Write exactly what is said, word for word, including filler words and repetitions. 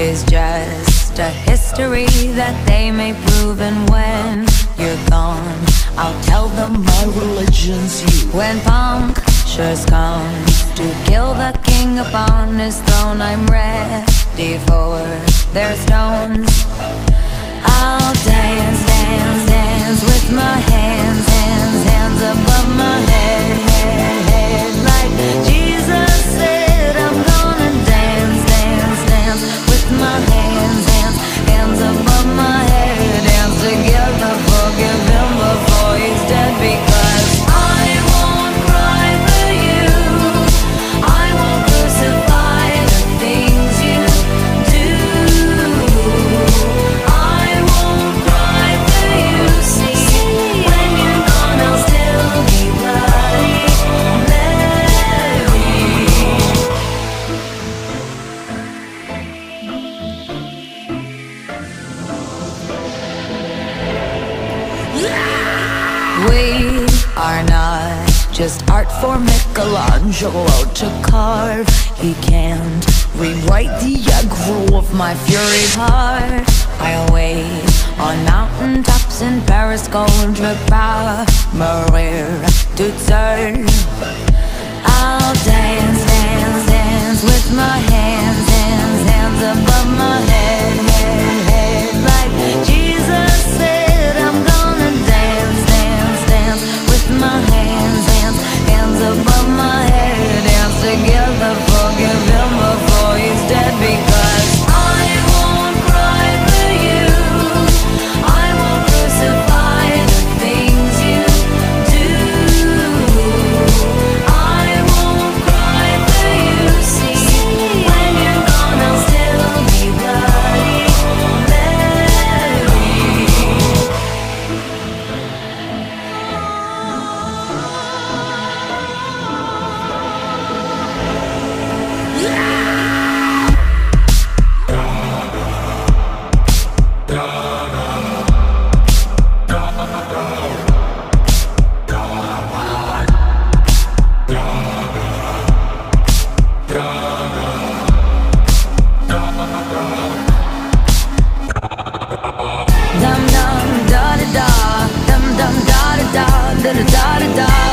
is just a history that they may prove. And when you're gone, I'll tell them my religion's you. When punctures comes to kill the king upon his throne, I'm ready for their stones. I'll dance, dance, dance with my hands, hands, hands above my head, head, head. Like Jesus said, I'm gonna dance, dance, dance with my hands, hands, hands above my head. Dance together, forgive him before he's dead, because I won't cry for you, I won't crucify the things you do. I won't cry for you, see, when you're gone I'll still be bloody Mary. We are not just art for Michelangelo to carve. He can't rewrite the aggro of my fury heart. I wait on mountain tops in Paris, going to Maria to turn. I'll dance, dance, dance with my hands, hands, hands above my head, head, head. Like Jesus said, I'm gonna dance, dance, dance with my hands, hands, hands above my head. Dance together, forgive him before he's dead, because I won't cry for you, I won't crucify the things you do. I won't cry for you, see, when you're gone I'll still be bloody Mary. Dum dum da da da, dum dum da da da da da da da.